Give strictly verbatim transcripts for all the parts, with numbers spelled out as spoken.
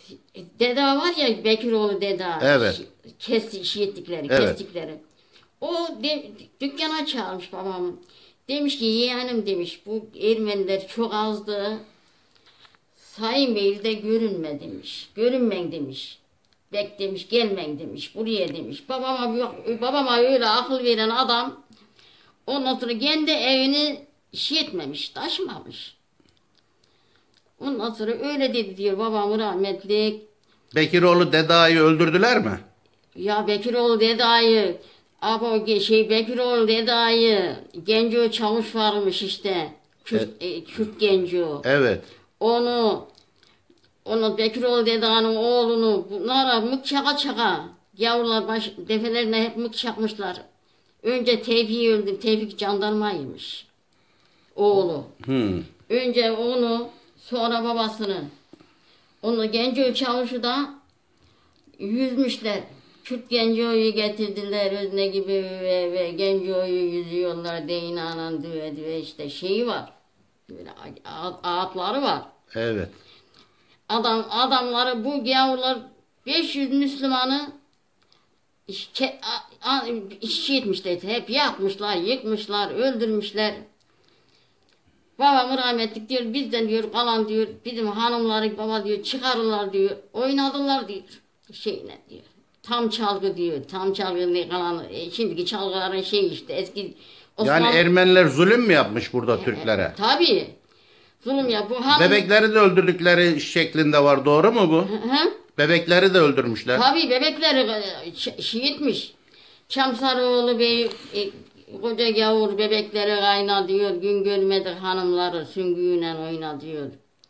Deda var ya, Bekiroğlu Deda. Evet. Kesti, şiitlikleri, Evet. kestikleri. O de, dükkana çağırmış babam. Demiş ki yeğenim demiş, bu Ermeniler çok azdı. Sayın Bey de görünme demiş. Görünmen demiş. Bek demiş, gelmen demiş. Buraya demiş. Babama yok, babama öyle akıl veren adam ondan sonra kendi evini şey etmemiş, taşımamış. Ondan sonra öyle dedi diyor babam rahmetli. Bekiroğlu Deda'yı öldürdüler mi? Ya Bekiroğlu Deda'yı, abi şey Bekiroğlu Deda'yı, Genco Çavuş varmış işte. Kürt, Evet. e, Kürt Genco. Evet. Onu, onu Bekiroğlu Deda'nın oğlunu bunlara mık çaka çaka. Yavrular baş, defelerine hep mık çakmışlar. Önce Tevfik'i öldü. Tevfik jandarmaymış. Oğlu. Hmm. Önce onu, sonra babasını. Onu Genco Çavuş'u da yüzmüşler. Kürt Genco'yu getirdiler özne gibi ve, ve Genco'yu yüzüyorlar. Deynanan düve düve işte şeyi var. Böyle ağıtları var. Evet. Adam adamları bu gavurlar beş yüz Müslümanı işçi, işçi etmişler. Hep yakmışlar, yıkmışlar, öldürmüşler. Babam rahmetlik diyor, bizden diyor kalan diyor, bizim hanımları baba diyor çıkarırlar diyor, oynadılar diyor, şeyine diyor. Tam çalgı diyor, tam çalgı ne kalan, e, şimdiki çalgıların şey işte eski Osmanlı... Yani Ermeniler zulüm mü yapmış burada Türklere? Tabii. Zulüm ya. Bu hanım... Bebekleri de öldürdükleri şeklinde var, doğru mu bu? Hı? Bebekleri de öldürmüşler. Tabii bebekleri şiitmiş. Çamsaroğlu Bey e, koca gavur bebekleri kayna diyor. Gün görmedik hanımları süngüyle oyna diyor.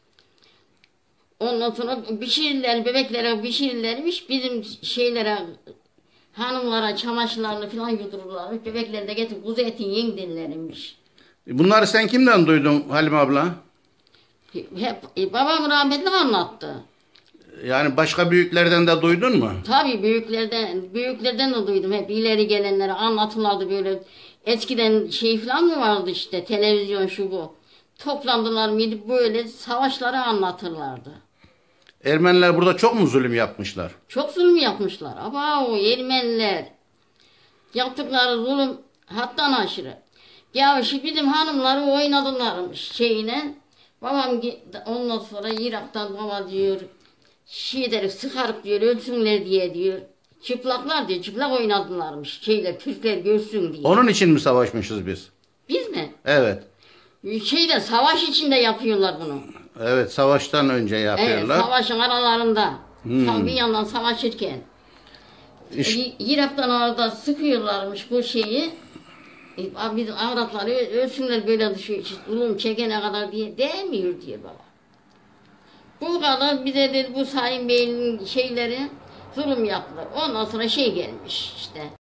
Ondan sonra pişirirler, bebeklere pişirirlermiş. Bizim şeylere, hanımlara çamaşırlarını falan yudururlarmış. Bebekleri de getirip kuzu eti yiyin derlermiş. Bunları sen kimden duydun Halime abla? Hep e, babam rahmetli anlattı. Yani başka büyüklerden de duydun mu? Tabii büyüklerden, büyüklerden de duydum. Hep ileri gelenlere anlatırlardı böyle. Eskiden şey falan mı vardı işte, televizyon şu bu. Toplandılar mıydı böyle savaşları anlatırlardı. Ermeniler burada çok mu zulüm yapmışlar? Çok zulüm yapmışlar. Ama o Ermeniler yaptıkları zulüm hattan aşırı. Ya şu bizim hanımları oynadılarmış şeyine. Babam ondan sonra Irak'tan baba diyor, şey deriz sıkarıp diyor ölsünler diye diyor. Çıplaklar diyor, çıplak oynadılarmış şeyler, Türkler görsün diye. Onun için mi savaşmışız biz? Biz mi? Evet. Şeyde savaş içinde yapıyorlar bunu. Evet, savaştan önce yapıyorlar. Evet, savaşın aralarında. Hmm. Tam bir yandan savaşırken. İş... E, Irak'tan orada sıkıyorlarmış bu şeyi. E, bizim avratları ölsünler böyle düşüyor. Zulüm çekene kadar diye demiyor diye baba. Bu kadar bize dedi bu Sayın Bey'in şeyleri zulüm yaptılar. Ondan sonra şey gelmiş işte.